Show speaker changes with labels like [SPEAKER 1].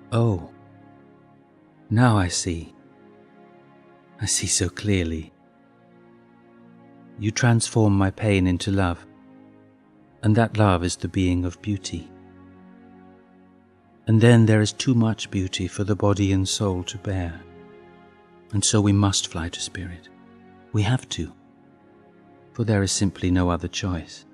[SPEAKER 1] Oh, now I see. I see so clearly. You transform my pain into love, and that love is the being of beauty. And then there is too much beauty for the body and soul to bear, and so we must fly to spirit. We have to, for there is simply no other choice.